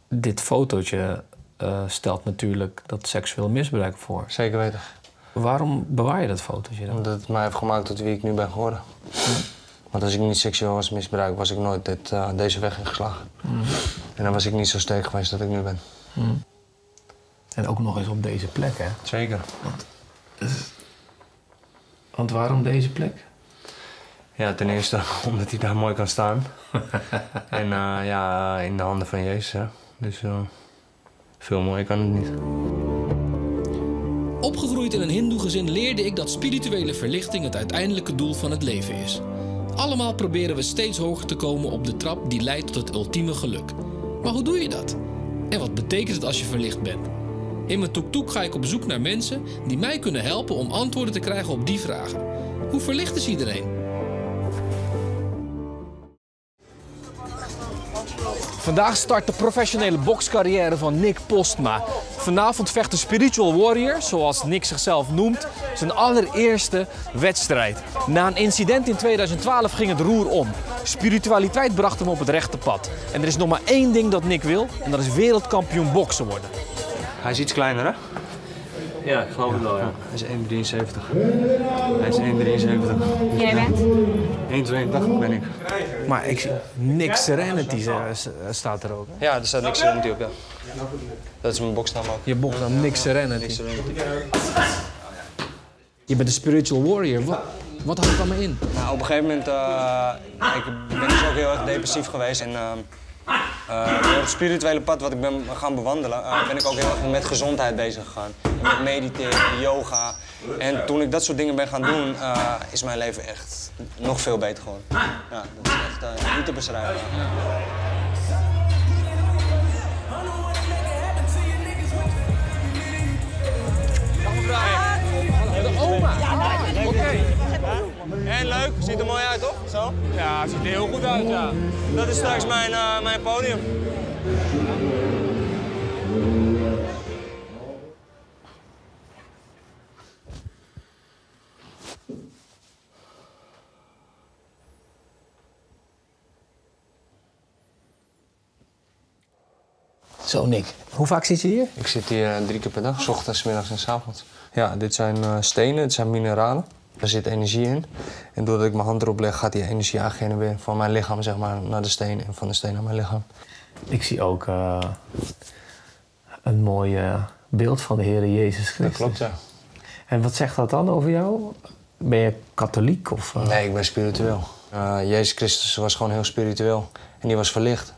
Dit fotootje stelt natuurlijk dat seksueel misbruik voor. Zeker weten. Waarom bewaar je dat fotootje dan? Omdat het mij heeft gemaakt tot wie ik nu ben geworden. Want als ik niet seksueel was misbruikt, was ik nooit deze weg ingeslagen. En dan was ik niet zo sterk geweest dat ik nu ben. En ook nog eens op deze plek, hè? Zeker. Want waarom deze plek? Ja, ten eerste omdat hij daar mooi kan staan. En ja, in de handen van Jezus, hè. Dus veel mooier kan het niet. Opgegroeid in een hindoe-gezin leerde ik dat spirituele verlichting het uiteindelijke doel van het leven is. Allemaal proberen we steeds hoger te komen op de trap die leidt tot het ultieme geluk. Maar hoe doe je dat? En wat betekent het als je verlicht bent? In mijn toektoek ga ik op zoek naar mensen die mij kunnen helpen om antwoorden te krijgen op die vragen. Hoe verlicht is iedereen? Vandaag start de professionele bokscarrière van Nick Postma. Vanavond vecht de Spiritual Warrior, zoals Nick zichzelf noemt, zijn allereerste wedstrijd. Na een incident in 2012 ging het roer om. Spiritualiteit bracht hem op het rechte pad. En er is nog maar één ding dat Nick wil, en dat is wereldkampioen boksen worden. Hij is iets kleiner, hè? Ja, ik geloof het wel, ja. Hij is 1,73. Hij is 1,73. Jij bent? 1,82 ben ik. Maar ik zie Nick Serenity staat er ook. Hè? Ja, er staat niks Serenity op, ja. Dat is mijn boksnaam ook. Je boksnaam Nick Serenity. Nick Serenity. Je bent een Spiritual Warrior. Wat houdt dat me in? Nou, op een gegeven moment ik ben dus ook heel erg depressief geweest. En door het spirituele pad wat ik ben gaan bewandelen, ben ik ook heel erg met gezondheid bezig gegaan. Met mediteren, yoga. En toen ik dat soort dingen ben gaan doen, is mijn leven echt nog veel beter geworden. Ja, dat is echt niet te beschrijven. De oma. Oké. En leuk, ziet er mooi uit, toch? Zo? Ja, ziet er heel goed uit, ja. Dat is straks mijn podium. Zo, Nick. Hoe vaak zit je hier? Ik zit hier 3 keer per dag, 's ochtends, 's middags en 's avonds. Ja, dit zijn stenen, dit zijn mineralen. Daar zit energie in. En doordat ik mijn hand erop leg, gaat die energie eigenlijk weer van mijn lichaam zeg maar, naar de steen en van de steen naar mijn lichaam. Ik zie ook een mooi beeld van de Heere Jezus Christus. Dat klopt, ja. En wat zegt dat dan over jou? Ben je katholiek of... Nee, ik ben spiritueel. Jezus Christus was gewoon heel spiritueel. En die was verlicht.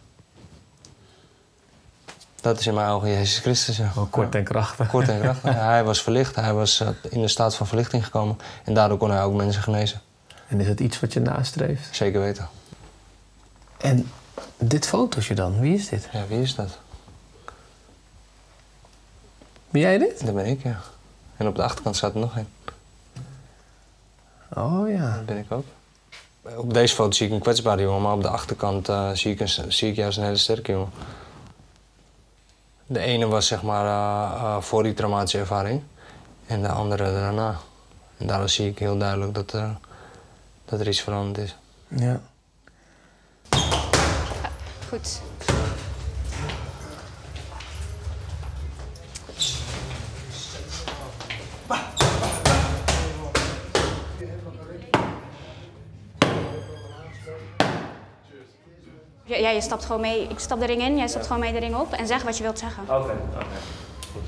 Dat is in mijn ogen Jezus Christus, ja. Oh, kort en krachtig. Kort en krachtig. Ja, hij was verlicht. Hij was in de staat van verlichting gekomen. En daardoor kon hij ook mensen genezen. En is het iets wat je nastreeft? Zeker weten. En dit fotootje dan, wie is dit? Ja, wie is dat? Ben jij dit? Dat ben ik, ja. En op de achterkant staat er nog een. Oh ja. Dat ben ik ook. Op deze foto zie ik een kwetsbare jongen, maar op de achterkant zie ik juist een hele sterke jongen. De ene was zeg maar voor die traumatische ervaring en de andere daarna. En daardoor zie ik heel duidelijk dat er iets veranderd is. Ja. Goed. Ja, je stapt gewoon mee. Ik stap de ring in, jij stapt gewoon mee de ring op en zeg wat je wilt zeggen. Oké. Goed.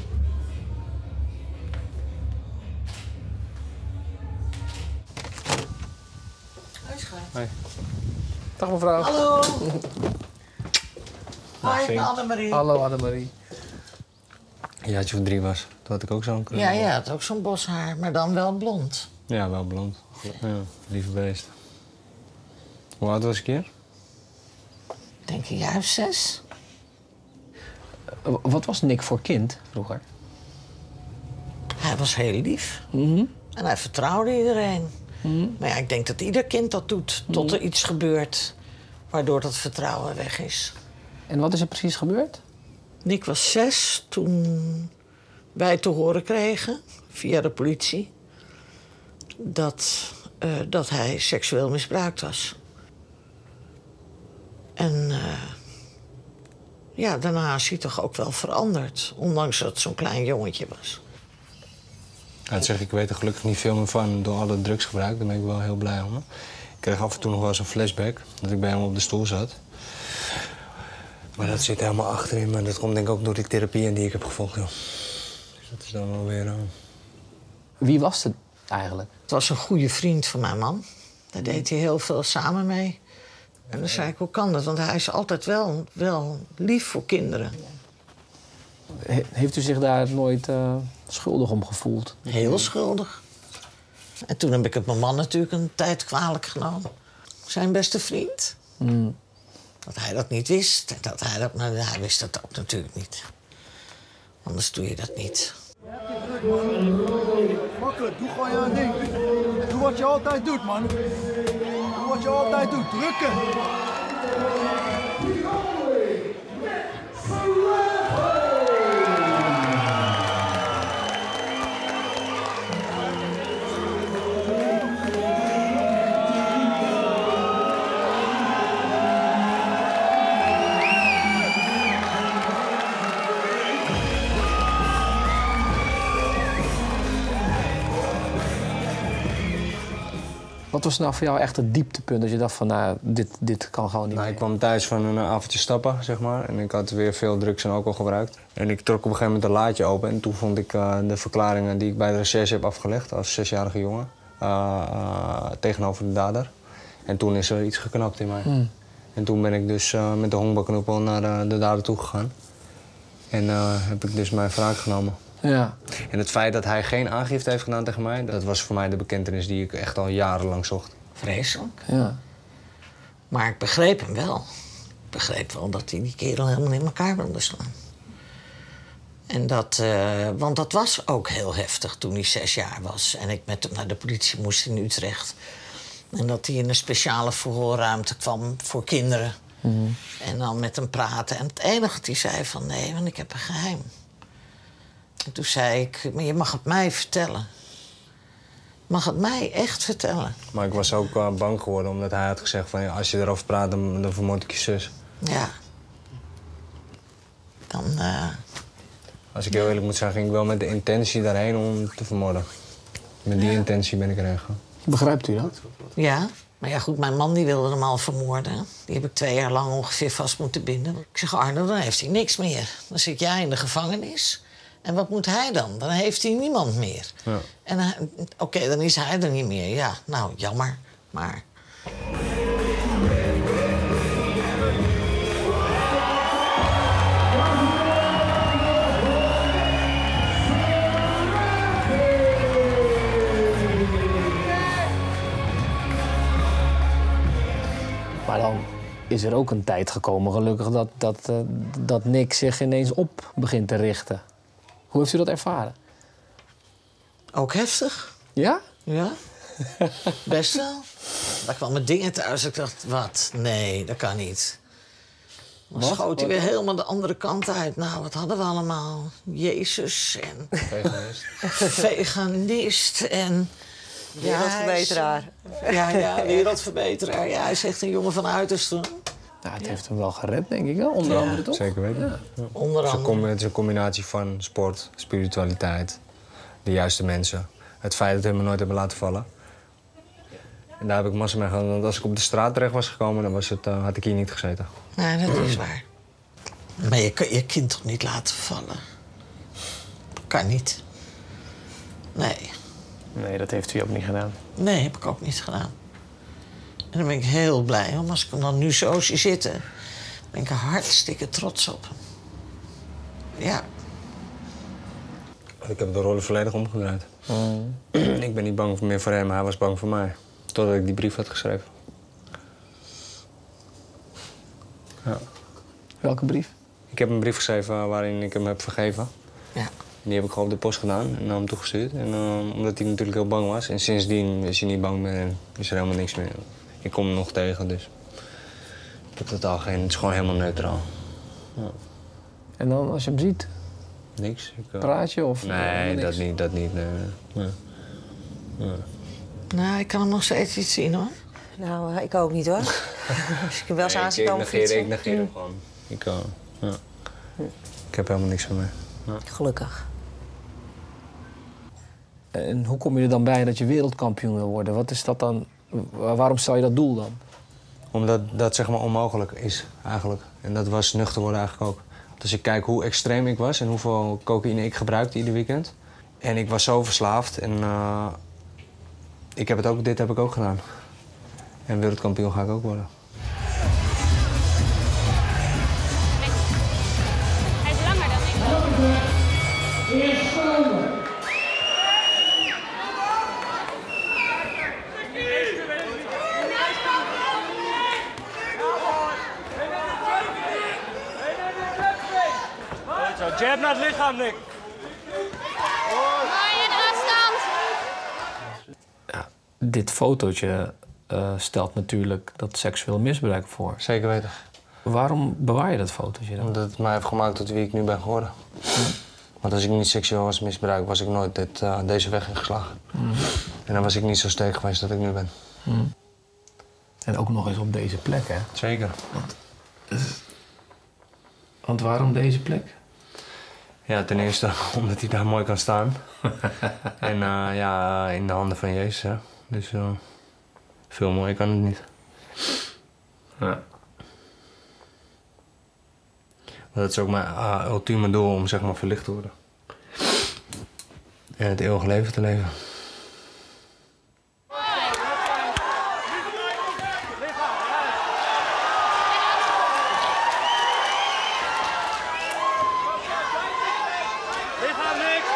Hoi. Dag mevrouw. Hallo. Hoi, ik ben Annemarie. Hallo Annemarie. Ja, als je voor 3 was, toen had ik ook zo'n... Ja, je had ook zo'n boshaar, maar dan wel blond. Ja, wel blond. Ja, lieve beest. Hoe oud was ik hier? Ik denk een jaar of 6. Wat was Nick voor kind vroeger? Hij was heel lief. En hij vertrouwde iedereen. Maar ja, ik denk dat ieder kind dat doet, tot er iets gebeurt waardoor dat vertrouwen weg is. En wat is er precies gebeurd? Nick was 6 toen wij te horen kregen, via de politie, dat hij seksueel misbruikt was. En ja, daarna is hij toch ook wel veranderd. Ondanks dat het zo'n klein jongetje was. Ja, dat zeg ik weet er gelukkig niet veel meer van door alle drugsgebruik. Daar ben ik wel heel blij om. Ik kreeg af en toe nog wel eens een flashback dat ik bij hem op de stoel zat. Maar dat zit helemaal achterin. Maar dat komt denk ik ook door die therapieën die ik heb gevolgd. Joh. Dus dat is dan wel weer... Wie was het eigenlijk? Het was een goede vriend van mijn man. Daar deed hij heel veel samen mee. En dan zei ik, hoe kan dat? Want hij is altijd wel lief voor kinderen. Heeft u zich daar nooit schuldig om gevoeld? Heel schuldig. En toen heb ik het mijn man natuurlijk een tijd kwalijk genomen. Zijn beste vriend. Dat hij dat niet wist. Hij wist dat ook natuurlijk niet. Anders doe je dat niet. Makkelijk, doe gewoon jouw ding. Doe wat je altijd doet, man. Doe wat je altijd doet, drukken. Wat was nou voor jou echt het dieptepunt? Dat je dacht van, nou, dit kan gewoon niet Nou, meer. ik kwam thuis van een avondje stappen, zeg maar. En ik had weer veel drugs en alcohol gebruikt. En ik trok op een gegeven moment een laadje open. En toen vond ik de verklaringen die ik bij de recherche heb afgelegd als 6-jarige jongen tegenover de dader. En toen is er iets geknapt in mij. En toen ben ik dus met de honkbalknuppel naar de dader toegegaan. En heb ik dus mijn wraak genomen. Ja. En het feit dat hij geen aangifte heeft gedaan tegen mij, dat was voor mij de bekentenis die ik echt al jarenlang zocht. Vreselijk. Ja. Maar ik begreep hem wel. Ik begreep wel dat hij die kerel helemaal in elkaar wilde slaan. En want dat was ook heel heftig toen hij 6 jaar was. En ik met hem naar de politie moest in Utrecht. En dat hij in een speciale verhoorruimte kwam voor kinderen. En dan met hem praten. En het enige dat hij zei van, nee, want ik heb een geheim. En toen zei ik, maar je mag het mij vertellen. Je mag het mij echt vertellen. Maar ik was ook bang geworden omdat hij had gezegd van, ja, als je erover praat, dan vermoord ik je zus. Ja. Dan... Als ik heel eerlijk moet zijn, ging ik wel met de intentie daarheen om te vermoorden. Met die intentie ben ik erheen gegaan. Begrijpt u dat? Ja, maar ja goed, mijn man die wilde hem al vermoorden. Die heb ik 2 jaar lang ongeveer vast moeten binden. Ik zeg, Arno, dan heeft hij niks meer. Dan zit jij in de gevangenis. En wat moet hij dan? Dan heeft hij niemand meer. Ja. En oké, dan is hij er niet meer. Ja, nou, jammer. Maar... Maar dan is er ook een tijd gekomen, gelukkig, dat Nick zich ineens op begint te richten. Hoe heeft u dat ervaren? Ook heftig. Ja? Ja, best wel. Daar kwamen dingen thuis. Ik dacht, wat? Nee, dat kan niet. Dan schoot hij weer helemaal de andere kant uit. Nou, wat hadden we allemaal? Jezus en... Veganist en... Wereldverbeteraar. Ja, wereldverbeteraar. Ja, hij is echt een jongen van uiterste. Nou, het heeft hem wel gered, denk ik wel. Onder andere, toch? Zeker weten. Ja. Ja. Onder andere. Het is een combinatie van sport, spiritualiteit, de juiste mensen. Het feit dat we me nooit hebben laten vallen. En daar heb ik massa mee gehad. Want als ik op de straat terecht was gekomen, dan had ik hier niet gezeten. Nee, dat is waar. Maar je kan je kind toch niet laten vallen? Kan niet. Nee. Nee, dat heeft u ook niet gedaan. Nee, heb ik ook niet gedaan. En dan ben ik heel blij om. Als ik hem dan nu zo zie zitten, ben ik hartstikke trots op hem. Ja. Ik heb de rollen volledig omgedraaid. Ik ben niet bang meer voor hem, hij was bang voor mij. Totdat ik die brief had geschreven. Ja. Welke brief? Ik heb een brief geschreven waarin ik hem heb vergeven. Ja. Die heb ik gewoon op de post gedaan en naar hem toegestuurd. En omdat hij natuurlijk heel bang was. En sindsdien is hij niet bang meer en is er helemaal niks meer. Ik kom hem nog tegen, dus ik heb totaal geen... Het is gewoon helemaal neutraal. Ja. En dan, als je hem ziet, Niks. praat je of... Nee, niks? dat niet. Nee. Nee. Nou, ik kan hem nog steeds iets zien, hoor. Nou, ik ook niet hoor. Als ik hem wel eens aan zie komen Ik negeer hem gewoon. Ja. Ik heb helemaal niks van mee. Ja. Gelukkig. En hoe kom je er dan bij dat je wereldkampioen wil worden? Wat is dat dan? Waarom stel je dat doel dan? Omdat dat zeg maar onmogelijk is, eigenlijk. En dat was nuchter worden eigenlijk ook. Want als ik kijk hoe extreem ik was en hoeveel cocaïne ik gebruikte ieder weekend. En ik was zo verslaafd en dit heb ik ook gedaan. En wereldkampioen ga ik ook worden. Hij is langer dan ik. Jab naar het lichaam, Nick. Mooie afstand. Ja, dit fotootje stelt natuurlijk dat seksueel misbruik voor. Zeker weten. Waarom bewaar je dat fotootje dan? Omdat het mij heeft gemaakt tot wie ik nu ben geworden. Want als ik niet seksueel was misbruikt, was ik nooit deze weg ingeslagen. En dan was ik niet zo sterk geweest dat ik nu ben. En ook nog eens op deze plek, hè? Zeker. Want waarom deze plek? Ja, ten eerste omdat hij daar mooi kan staan. En ja, in de handen van Jezus, hè. Dus veel mooier kan het niet. Ja. Maar dat is ook mijn ultieme doel om zeg maar verlicht te worden. En het eeuwige leven te leven. Lichaam, Nick.